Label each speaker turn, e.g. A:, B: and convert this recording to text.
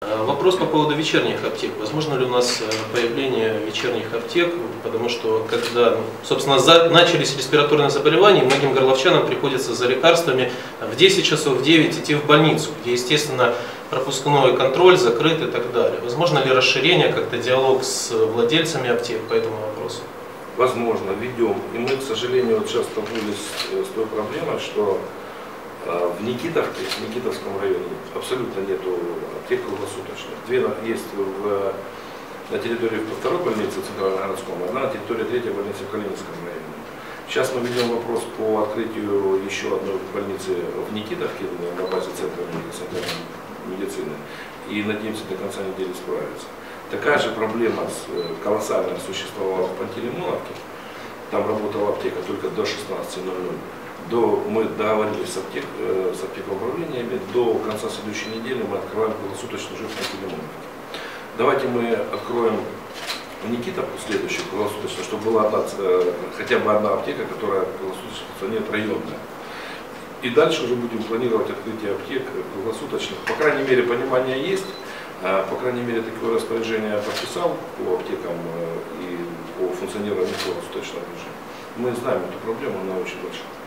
A: Вопрос по поводу вечерних аптек. Возможно ли у нас появление вечерних аптек? Потому что когда, собственно, начались респираторные заболевания, многим горловчанам приходится за лекарствами в 10 часов, в 9 идти в больницу, где, естественно, пропускной контроль закрыт и так далее. Возможно ли расширение, как-то диалог с владельцами аптек по этому вопросу?
B: Возможно, ведем. И мы, к сожалению, вот сейчас столкнулись с той проблемой, что в Никитовке, в Никитовском районе абсолютно нету аптек круглосуточных. Две есть на территории второй больницы Центрально-городском, одна на территории третьей больницы в Калининском районе. Сейчас мы ведем вопрос по открытию еще одной больницы в Никитовке на базе Центра медицины и надеемся до конца недели справиться. Такая же проблема колоссальная существовала в Пантелеймоновке. Там работала аптека только до 16:00. Мы договорились с аптекоуправлениями, до конца следующей недели мы открываем круглосуточный уже в Пантелеймоновке. Давайте мы откроем в Никитовку следующую круглосуточную, чтобы была хотя бы одна аптека, которая круглосуточно функционирует, районная. И дальше уже будем планировать открытие аптек круглосуточных. По крайней мере, понимание есть, по крайней мере, такое распоряжение я подписал по аптекам и по функционированию круглосуточного режима. Мы знаем эту проблему, она очень большая.